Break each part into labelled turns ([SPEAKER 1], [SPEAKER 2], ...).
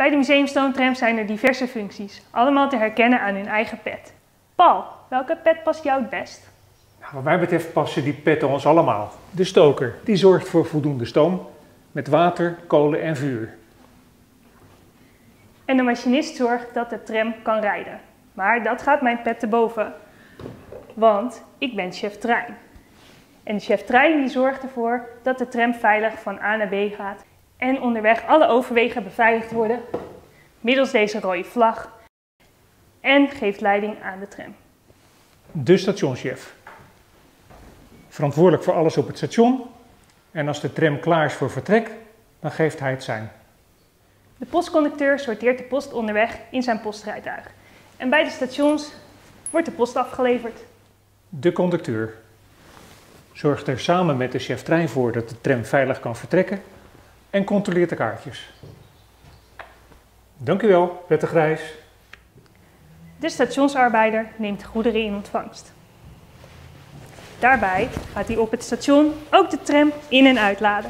[SPEAKER 1] Bij de museumstoomtram zijn er diverse functies, allemaal te herkennen aan hun eigen pet. Paul, welke pet past jou het best?
[SPEAKER 2] Nou, wat mij betreft passen die petten ons allemaal. De stoker, die zorgt voor voldoende stoom met water, kolen en vuur.
[SPEAKER 1] En de machinist zorgt dat de tram kan rijden. Maar dat gaat mijn pet te boven, want ik ben chef trein. En de chef trein die zorgt ervoor dat de tram veilig van A naar B gaat en onderweg alle overwegen beveiligd worden middels deze rode vlag en geeft leiding aan de tram.
[SPEAKER 2] De stationschef. Verantwoordelijk voor alles op het station en als de tram klaar is voor vertrek, dan geeft hij het sein.
[SPEAKER 1] De postconducteur sorteert de post onderweg in zijn postrijtuig. En bij de stations wordt de post afgeleverd.
[SPEAKER 2] De conducteur zorgt er samen met de chef trein voor dat de tram veilig kan vertrekken en controleert de kaartjes. Dank u wel, Wette Grijs.
[SPEAKER 1] De stationsarbeider neemt goederen in ontvangst. Daarbij gaat hij op het station ook de tram in- en uitladen.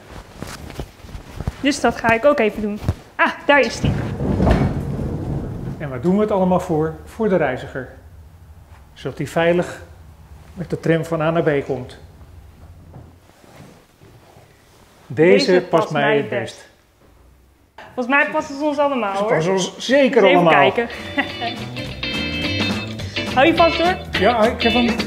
[SPEAKER 1] Dus dat ga ik ook even doen. Ah, daar is hij.
[SPEAKER 2] En waar doen we het allemaal voor? Voor de reiziger. Zodat hij veilig met de tram van A naar B komt. Deze past mij het best.
[SPEAKER 1] Volgens mij past het ons allemaal, hoor.
[SPEAKER 2] Past ons zeker
[SPEAKER 1] Even
[SPEAKER 2] allemaal.
[SPEAKER 1] kijken. Hou je vast, hoor.
[SPEAKER 2] Ja, ik heb hem.